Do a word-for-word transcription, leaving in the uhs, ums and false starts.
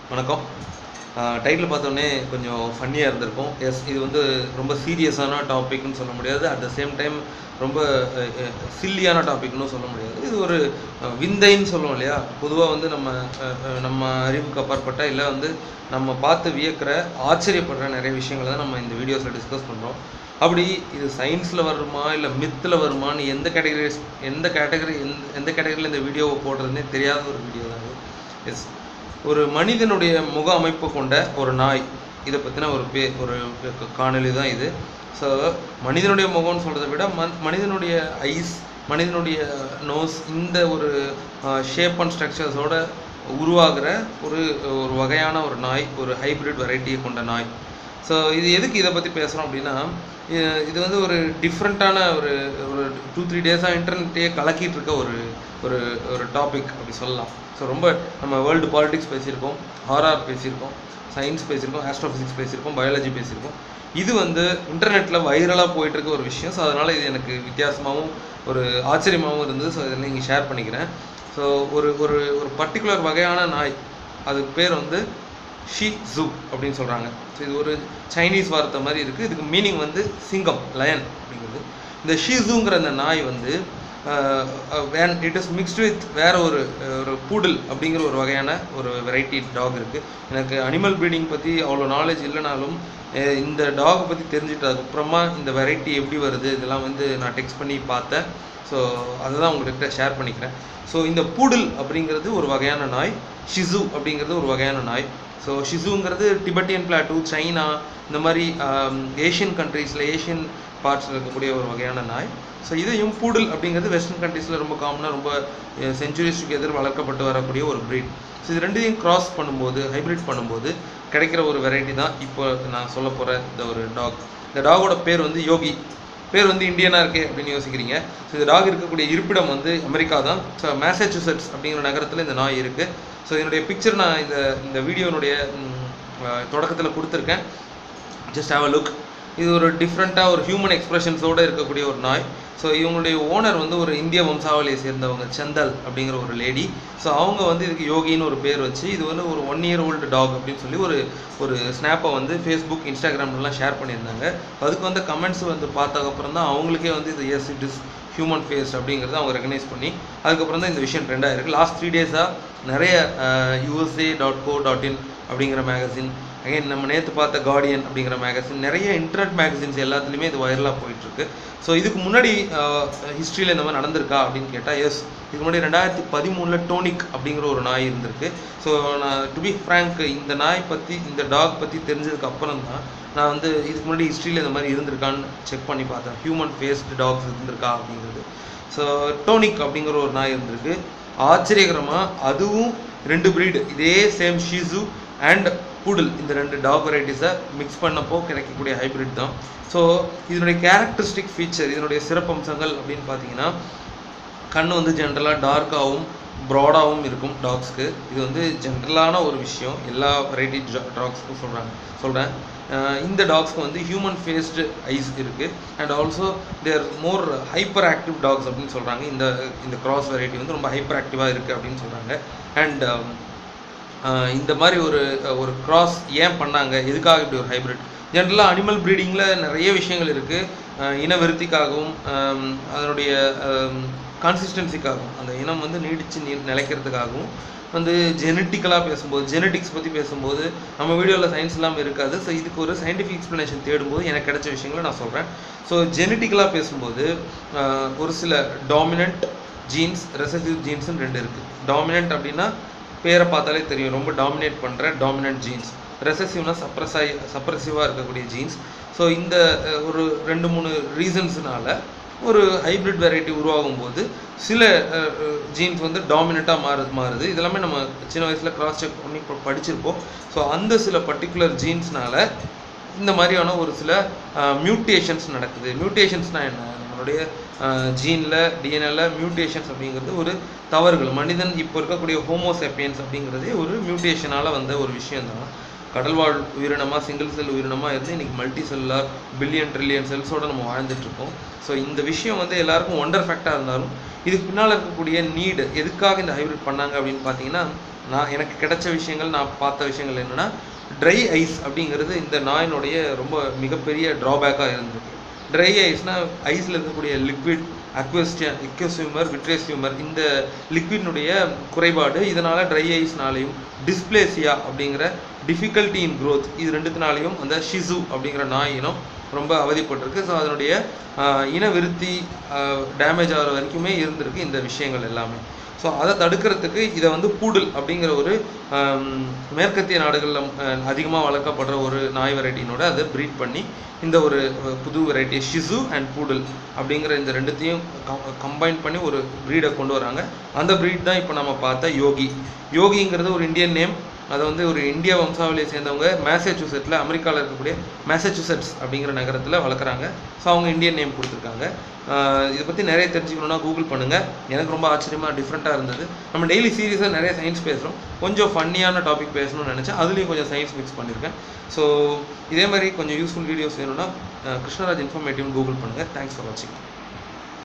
வணக்கம். டைட்டில் பார்த்தோன்னே கொஞ்சம் ஃபன்னியாக இருந்திருக்கும். எஸ், இது வந்து ரொம்ப சீரியஸான டாபிக்னு சொல்ல முடியாது. அட் த சேம் டைம் ரொம்ப சில்லியான டாபிக்னு சொல்ல முடியாது. இது ஒரு விந்தைன்னு சொல்லுவோம் இல்லையா? பொதுவாக வந்து நம்ம நம்ம அறிவுக்கு அப்பாற்பட்ட இல்லை வந்து நம்ம பார்த்து வியக்கிற ஆச்சரியப்படுற நிறைய விஷயங்களை தான் நம்ம இந்த வீடியோஸில் டிஸ்கஸ் பண்ணுறோம். அப்படி இது சயின்ஸில் வருமா இல்லை மித்தில் வருமானு எந்த கேட்டகரி எந்த கேட்டகரி எந்த எந்த கேட்டகரியில் இந்த வீடியோவை போடுறதுனே தெரியாத ஒரு வீடியோ தான் இது. எஸ், ஒரு மனிதனுடைய முக அமைப்பு கொண்ட ஒரு நாய், இதை பற்றின ஒரு பே ஒரு காணொலி தான் இது. ஸோ மனிதனுடைய முகம்னு சொல்கிறத விட மன் மனிதனுடைய ஐஸ், மனிதனுடைய நோஸ், இந்த ஒரு ஷேப் அண்ட் ஸ்ட்ரக்சர்ஸோட உருவாகிற ஒரு ஒரு வகையான ஒரு நாய், ஒரு ஹைப்ரிட் வெரைட்டியை கொண்ட நாய். ஸோ இது எதுக்கு இதை பற்றி பேசுகிறோம் அப்படின்னா, இது வந்து ஒரு டிஃப்ரெண்ட்டான ஒரு ஒரு டூ த்ரீ டேஸாக இன்டர்நெட்டையே கலக்கிட்டு இருக்க ஒரு ஒரு ஒரு டாபிக் அப்படி சொல்லலாம். ஸோ ரொம்ப நம்ம வேர்ல்டு பாலிடிக்ஸ் பேசியிருக்கோம், ஹாரர் பேசியிருக்கோம், சயின்ஸ் பேசியிருக்கோம், ஆஸ்ட்ரோஃபிசிக்ஸ் பேசியிருக்கோம், பயாலஜி பேசியிருக்கோம். இது வந்து இன்டர்நெட்டில் வைரலாக போயிட்டுருக்க ஒரு விஷயம். ஸோ அதனால் இது எனக்கு வித்தியாசமாகவும் ஒரு ஆச்சரியமாகவும் இருந்தது. ஸோ இதில் நீங்கள் ஷேர் பண்ணிக்கிறேன். ஸோ ஒரு ஒரு ஒரு பர்டிகுலர் வகையான நாய், அதுக்கு பேர் வந்து ஷி ஜூ அப்படின்னு சொல்கிறாங்க. ஸோ இது ஒரு சைனீஸ் வார்த்தை மாதிரி இருக்குது. இதுக்கு மீனிங் வந்து சிங்கம், லயன் அப்படிங்கிறது. இந்த ஷி ஜூங்கிற அந்த நாய் வந்து when it is mixed with வேறு ஒரு ஒரு பூடில் அப்படிங்கிற ஒரு வகையான ஒரு வெரைட்டி டாக் இருக்குது. எனக்கு அனிமல் ப்ரீடிங் பற்றி அவ்வளோ நாலேஜ் இல்லைனாலும் இந்த டாகை பற்றி தெரிஞ்சுட்டதுக்கப்புறமா இந்த வெரைட்டி எப்படி வருது இதெல்லாம் வந்து நான் டெக்ஸ்ட் பண்ணி பார்த்தேன். ஸோ அதை தான் உங்கள்கிட்ட ஷேர் பண்ணிக்கிறேன். ஸோ இந்த பூடில் அப்படிங்கிறது ஒரு வகையான நாய், ஷிசு அப்படிங்கிறது ஒரு வகையான நாய். ஸோ ஷிசுங்கிறது டிபெட்டியன் பிளாட்டூ, சைனா, இந்த மாதிரி ஏஷியன் கண்ட்ரீஸில் ஏஷியன் பார்ட்ஸில் இருக்கக்கூடிய ஒரு வகையான நாய். ஸோ இதையும் பூடில் அப்படிங்கிறது வெஸ்டர்ன் கண்ட்ரீஸில் ரொம்ப காமனாக ரொம்ப செஞ்சுரிஸ்க்கு எதிர் வளர்க்கப்பட்டு வரக்கூடிய ஒரு ப்ரீட். ஸோ இது ரெண்டையும் கிராஸ் பண்ணும்போது, ஹைப்ரிட் பண்ணும்போது கிடைக்கிற ஒரு வெரைட்டி தான் இப்போ நான் சொல்ல போகிற இந்த ஒரு டாக். இந்த டாகோட பேர் வந்து யோகி. பேர் வந்து இந்தியனாக இருக்கே அப்படின்னு யோசிக்கிறீங்க. ஸோ இந்த டாக் இருக்கக்கூடிய இருப்பிடம் வந்து அமெரிக்கா தான். ஸோ மேசச்சூசெட்ஸ் அப்படிங்கிற நகரத்தில் இந்த நாய் இருக்குது. ஸோ என்னுடைய பிக்சர் நான் இந்த இந்த வீடியோனுடைய தொடக்கத்தில் கொடுத்துருக்கேன். Just have a look. இது ஒரு டிஃப்ரெண்ட்டாக ஒரு ஹியூமன் எக்ஸ்பிரஷன்ஸோடு இருக்கக்கூடிய ஒரு நாய். ஸோ இவங்களுடைய ஓனர் வந்து ஒரு இந்திய வம்சாவளியை சேர்ந்தவங்க, செந்தல் அப்படிங்கிற ஒரு லேடி. ஸோ அவங்க வந்து இதுக்கு யோகின்னு ஒரு பேர் வச்சு, இது வந்து ஒரு ஒன் இயர் ஓல்டு டாக் அப்படின்னு சொல்லி ஒரு ஒரு ஸ்னாப்பை வந்து ஃபேஸ்புக், இன்ஸ்டாகிராம்லாம் ஷேர் பண்ணியிருந்தாங்க. அதுக்கு வந்து கமெண்ட்ஸ் வந்து பார்த்ததுக்கப்புறம் தான் அவங்களுக்கே வந்து இது as it is human face அப்படிங்கிறத அவங்க ரெகனைஸ் பண்ணி அதுக்கப்புறம் தான் இந்த விஷயம் ட்ரெண்டாக இருக்குது. லாஸ்ட் த்ரீ டேஸாக நிறைய USA dot co dot in அப்படிங்கிற மேகசின், அகைன் நம்ம நேற்று பார்த்த கார்டியன் அப்படிங்கிற மேகசின், நிறைய இன்டர்நெட் மேகசின்ஸ் எல்லாத்துலேயுமே இது வைரலாக போயிட்டுருக்கு. ஸோ இதுக்கு முன்னாடி ஹிஸ்ட்ரியில் இந்த மாதிரி நடந்திருக்கா அப்படின்னு கேட்டால் எஸ், இதுக்கு முன்னாடி ரெண்டாயிரத்தி பதிமூணில் டோனிக் அப்படிங்கிற ஒரு நாய் இருந்திருக்கு. ஸோ நான் டு பி ஃப்ராங்க், இந்த நாய் பற்றி, இந்த டாக் பற்றி தெரிஞ்சதுக்கு அப்புறம் தான் நான் வந்து இதுக்கு முன்னாடி ஹிஸ்ட்ரியில் இந்த மாதிரி இருந்திருக்கான்னு செக் பண்ணி பார்த்தேன், ஹியூமன் ஃபேஸ்டு டாக்ஸ் இருந்திருக்கா அப்படிங்கிறது. ஸோ டோனிக் அப்படிங்கிற ஒரு நாய் இருந்திருக்கு. ஆச்சரியகரமாக அதுவும் ரெண்டு ப்ரீடு, இதே சேம் ஷிசு அண்ட் பூடில், இந்த ரெண்டு டாக் வெரைட்டிஸை மிக்ஸ் பண்ணப்போ கிடைக்கக்கூடிய ஹைப்ரிட் தான். ஸோ இதனுடைய கேரக்டரிஸ்டிக் ஃபீச்சர், இதனுடைய சிறப்பம்சங்கள் அப்படின்னு பார்த்தீங்கன்னா, கண் வந்து ஜென்ரலாக டார்க்காகவும் ப்ராடாகவும் இருக்கும் டாக்ஸ்க்கு. இது வந்து ஜென்ரலான ஒரு விஷயம், எல்லா வெரைட்டி டாக்ஸ்க்கும் சொல்கிறாங்க சொல்கிறேன் இந்த டாக்ஸ்க்கு வந்து ஹியூமன் ஃபேஸ்டு ஐஸ் இருக்குது. And also there more hyper active dogs அப்படின்னு சொல்கிறாங்க. இந்த இந்த கிராஸ் வெரைட்டி வந்து ரொம்ப ஹைப்பர் ஆக்டிவாக இருக்குது அப்படின்னு சொல்கிறாங்க. அண்ட் இந்த மாதிரி ஒரு ஒரு கிராஸ் ஏன் பண்ணாங்க, எதுக்காக இப்படி ஒரு ஹைப்ரிட்? ஜென்ரலாக அனிமல் ப்ரீடிங்கில் நிறைய விஷயங்கள் இருக்குது. இனவிருத்திக்காகவும் அதனுடைய கன்சிஸ்டன்சிக்காகவும், அந்த இனம் வந்து நீடித்து நீ நிலைக்கிறதுக்காகவும் வந்து ஜெனட்டிக்கலாக பேசும்போது, ஜெனட்டிக்ஸ் பற்றி பேசும்போது நம்ம வீடியோவில் சயின்ஸ் இல்லாமல் இருக்காது. ஸோ இதுக்கு ஒரு சயின்டிஃபிக் எக்ஸ்ப்ளனேஷன் தேடும்போது எனக்கு கிடைச்ச விஷயங்களை நான் சொல்கிறேன். ஸோ ஜெனட்டிக்கலாக பேசும்போது ஒரு சில டாமினன்ட் ஜீன்ஸ், ரெசசிவ் ஜீன்ஸ்னு ரெண்டு இருக்குது. டாமினன்ட் அப்படின்னா பேரை பார்த்தாலே தெரியும், ரொம்ப டாமினேட் பண்ணுற டாமினன்ட் ஜீன்ஸ். ரெசசிவ்னா சப்ரஸாய் சப்ரஸிவாக இருக்கக்கூடிய ஜீன்ஸ். ஸோ இந்த ஒரு ரெண்டு மூணு ரீசன்ஸ்னால ஒரு ஹைப்ரிட் வெரைட்டி உருவாகும் போது சில ஜீன்ஸ் வந்து டாமினண்ட்டாக மாறு மாறுது இதெல்லாமே நம்ம சின்ன வயசில் கிராஸ் செக் பண்ணி படிச்சிருப்போம். ஸோ அந்த சில பர்டிகுலர் ஜீன்ஸ்னால இந்த மாதிரியான ஒரு சில மியூட்டேஷன்ஸ் நடக்குது. மியூட்டேஷன்ஸ்னால் என்ன? நம்மளுடைய ஜீனில், டிஎன்ஏல மியூட்டேஷன்ஸ் அப்படிங்கிறது ஒரு தவறுகள். மனிதன் இப்போ இருக்கக்கூடிய ஹோமோசேப்பியன்ஸ் அப்படிங்கிறதே ஒரு மியூட்டேஷனால் வந்த ஒரு விஷயந்தான். கடல்வாழ் உயிரினமாக, சிங்கிள் செல் உயிரினமாக இருந்து இன்றைக்கி மல்டி செல்லார் பில்லியன் ட்ரில்லியன் செல்ஸோடு நம்ம வாழ்ந்துட்டுருக்கோம். ஸோ இந்த விஷயம் வந்து எல்லாருக்கும் ஒண்டர் ஃபேக்டாக இருந்தாலும் இதுக்கு பின்னால் இருக்கக்கூடிய நீடு, எதுக்காக இந்த ஹைப்ரிட் பண்ணாங்க அப்படின்னு பார்த்தீங்கன்னா, நான் எனக்கு கிடைச்ச விஷயங்கள், நான் பார்த்த விஷயங்கள் என்னென்னா, ட்ரை ஐஸ் அப்படிங்கிறது இந்த நாயினுடைய ரொம்ப மிகப்பெரிய ட்ராபேக்காக இருந்திருக்கு. ட்ரை ஐஸ்னால் ஐஸில் இருக்கக்கூடிய லிக்விட் அக்வஸ்டியா இக்வஸ் ஹியூமர் விட்ரேஸ் ஹியூமர் இந்த லிக்விட்னுடைய குறைபாடு, இதனால் ட்ரை ஐஸ்னாலையும் டிஸ்பிளேசியா அப்படிங்கிற டிஃபிகல்ட்டி இன் க்ரோத் இது ரெண்டுத்தினாலையும் அந்த ஷிசு அப்படிங்கிற நாய் இனம் ரொம்ப அவதிப்பட்டிருக்கு. ஸோ அதனுடைய இனவிருத்தி டேமேஜ் ஆகிற வரைக்குமே இருந்திருக்கு இந்த விஷயங்கள் எல்லாமே. ஸோ அதை தடுக்கிறதுக்கு இதை வந்து பூடல் அப்படிங்கிற ஒரு மேற்கத்திய நாடுகளில் அதிகமாக வளர்க்கப்படுற ஒரு நாய் வெரைட்டினோட அதை ப்ரீட் பண்ணி இந்த ஒரு புது வெரைட்டி ஷிசு அண்ட் பூடல் அப்படிங்கிற இந்த ரெண்டுத்தையும் கம்பைன் பண்ணி ஒரு ப்ரீடை கொண்டு வராங்க. அந்த ப்ரீட் தான் இப்போ நம்ம பார்த்த யோகி. யோகிங்கிறது ஒரு இந்தியன் நேம். அதை வந்து ஒரு இந்திய வம்சாவளியை சேர்ந்தவங்க மேசச்சூசெட்டில், அமெரிக்காவில் இருக்கக்கூடிய மேசச்சூசெட்ஸ் அப்படிங்கிற நகரத்தில் வளர்க்குறாங்க. ஸோ அவங்க இந்தியன் நேம் கொடுத்துருக்காங்க. இதை பற்றி நிறைய தெரிஞ்சுக்கணுன்னா கூகுள் பண்ணுங்கள். எனக்கு ரொம்ப ஆச்சரியமாக டிஃப்ரெண்ட்டாக இருந்தது. நம்ம டெய்லி சீரியஸாக நிறைய சயின்ஸ் பேசுகிறோம், கொஞ்சம் ஃபன்னியான டாபிக் பேசணும்னு நினச்சேன். அதுலேயும் கொஞ்சம் சயின்ஸ் மிக்ஸ் பண்ணியிருக்கேன். ஸோ இதே மாதிரி கொஞ்சம் யூஸ்ஃபுல் வீடியோஸ் வேணும்னா கிருஷ்ணராஜ் இன்ஃபர்மேட்டிவ்னு கூகுள் பண்ணுங்கள். தேங்க்ஸ் ஃபார் வாட்சிங்.